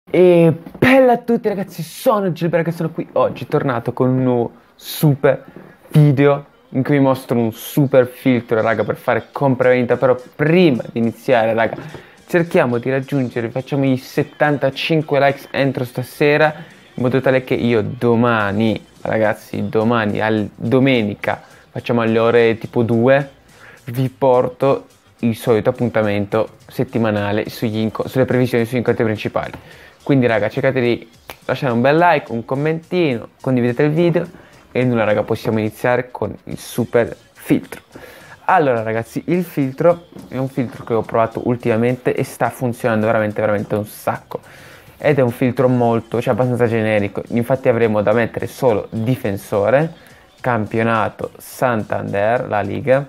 E bella a tutti ragazzi, sono Gilberto e sono qui oggi tornato con un nuovo super video in cui vi mostro un super filtro raga per fare compravendita. Però prima di iniziare raga cerchiamo di raggiungere, facciamo i 75 likes entro stasera, in modo tale che io domani ragazzi, domenica facciamo alle ore tipo 2, vi porto il solito appuntamento settimanale sulle previsioni sugli incontri principali. Quindi raga, cercate di lasciare un bel like, un commentino, condividete il video e nulla raga, possiamo iniziare con il super filtro. Allora ragazzi, il filtro è un filtro che ho provato ultimamente e sta funzionando veramente un sacco. Ed è un filtro cioè abbastanza generico. Infatti avremo da mettere solo difensore, campionato Santander, la Liga,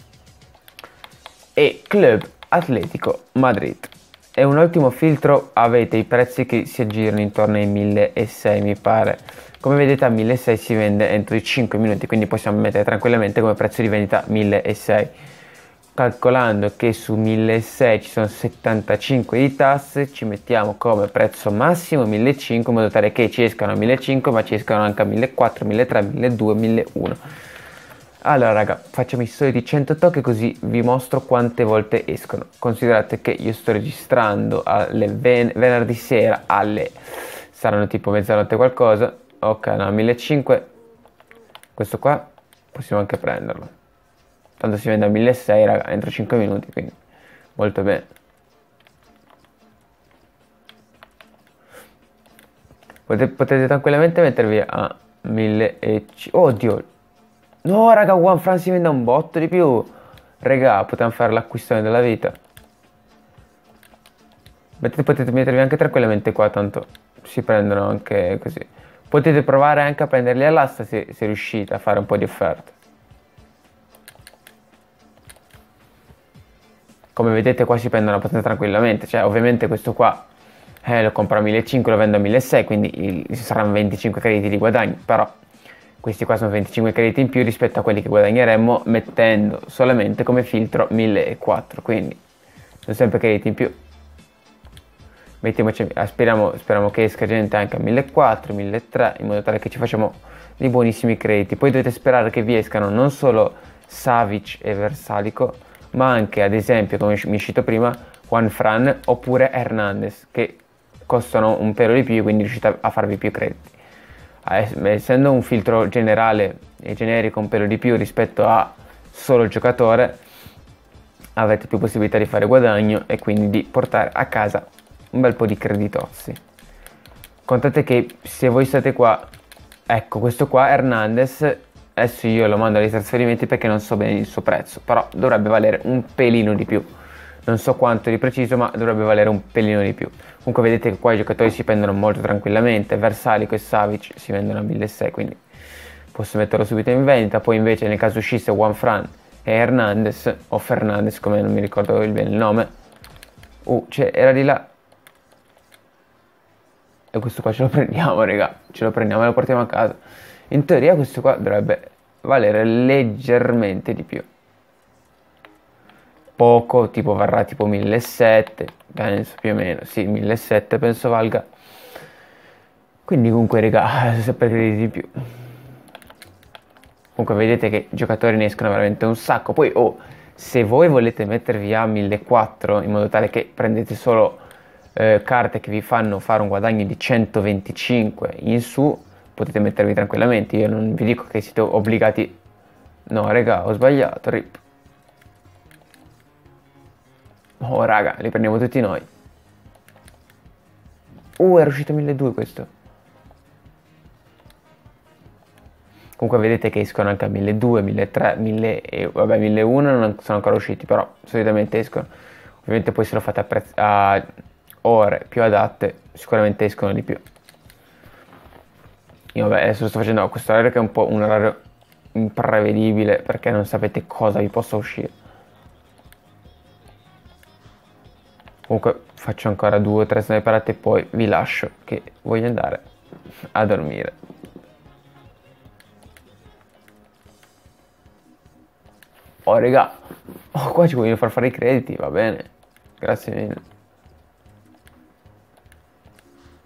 e Club Atletico Madrid. È un ottimo filtro, avete i prezzi che si aggirano intorno ai 1.600 mi pare. Come vedete a 1.600 si vende entro i 5 minuti, quindi possiamo mettere tranquillamente come prezzo di vendita 1.600. Calcolando che su 1.600 ci sono 75 di tasse, ci mettiamo come prezzo massimo 1.500 in modo tale che ci escano a 1.500 ma ci escano anche a 1.400, 1.300, 1.200, 1.100. Allora raga, facciamo i soliti 100 tocchi così vi mostro quante volte escono. Considerate che io sto registrando alle venerdì sera saranno tipo mezzanotte qualcosa. Ok, no, 1.500. Questo qua possiamo anche prenderlo. Tanto si vende a 1.600 raga, entro 5 minuti, quindi molto bene. Potete tranquillamente mettervi a 1.500. Oddio. No, raga, One France si vende un botto di più. Raga, potevamo fare l'acquistone della vita. Potete mettervi anche tranquillamente qua, tanto si prendono anche così. Potete provare anche a prenderli all'asta se riuscite a fare un po' di offerte. Come vedete qua si prendono abbastanza tranquillamente. Cioè, ovviamente questo qua lo compro a 1.500, lo vendo a 1.600, quindi saranno 25 crediti di guadagno. Però questi qua sono 25 crediti in più rispetto a quelli che guadagneremmo mettendo solamente come filtro 1.400, quindi sono sempre crediti in più. Mettiamoci, speriamo che esca gente anche a 1.400, 1.300 in modo tale che ci facciamo dei buonissimi crediti. Poi dovete sperare che vi escano non solo Savic e Versalico, ma anche ad esempio, come mi è uscito prima, Juan Fran oppure Hernandez, che costano un pelo di più, quindi riuscite a farvi più crediti. Essendo un filtro generale e generico un pelo di più rispetto a solo il giocatore, avete più possibilità di fare guadagno e quindi di portare a casa un bel po' di creditozzi. Contate che se voi state qua, ecco questo qua Hernandez, adesso io lo mando ai trasferimenti perché non so bene il suo prezzo, però dovrebbe valere un pelino di più. Non so quanto di preciso, ma dovrebbe valere un pelino di più. Comunque vedete che qua i giocatori si prendono molto tranquillamente. Versalico e Savic si vendono a 1.600, quindi posso metterlo subito in vendita. Poi invece nel caso uscisse Juan Fran e Hernandez, o Fernandez come non mi ricordo bene il nome. Era di là. E questo qua ce lo prendiamo, raga. Ce lo prendiamo e lo portiamo a casa. In teoria questo qua dovrebbe valere leggermente di più. Poco, tipo varrà tipo 1.700, penso più o meno, sì, 1.700 penso valga. Quindi comunque raga, sapete di più. Comunque vedete che i giocatori ne escono veramente un sacco. Poi se voi volete mettervi a 1.400 in modo tale che prendete solo carte che vi fanno fare un guadagno di 125 in su, potete mettervi tranquillamente. Io non vi dico che siete obbligati. No raga, ho sbagliato, rip. Oh raga, li prendiamo tutti noi. Era uscito 1.200 questo. Comunque vedete che escono anche a 1.200, 1.300, 1.000 e vabbè 1.100 non sono ancora usciti, però solitamente escono. Ovviamente poi se lo fate a ore più adatte sicuramente escono di più. Io vabbè adesso sto facendo questo orario che è un po' un orario imprevedibile perché non sapete cosa vi possa uscire. Comunque faccio ancora 2 o 3 sniperate e poi vi lascio che voglio andare a dormire. Oh raga, qua ci vogliono far fare i crediti, va bene, grazie mille.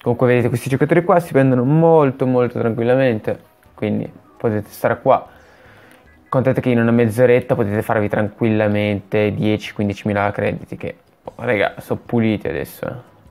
Comunque vedete, questi giocatori qua si vendono molto molto tranquillamente, quindi potete stare qua. Contate che in una mezz'oretta potete farvi tranquillamente 10-15 mila crediti, che raga, sono puliti adesso.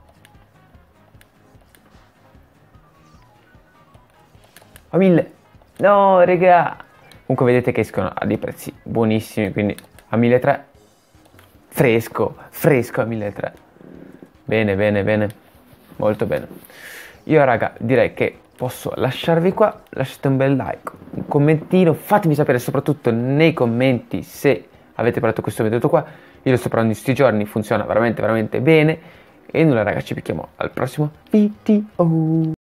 A 1000. No, raga. Comunque vedete che escono a dei prezzi buonissimi, quindi a 1300. Fresco a 1300. Bene, bene, bene. Molto bene. Io raga, direi che posso lasciarvi qua. Lasciate un bel like, un commentino. Fatemi sapere soprattutto nei commenti se avete provato questo metodo qua. Io lo sto provando in questi giorni, funziona veramente veramente bene. E nulla raga, ci becchiamo al prossimo video.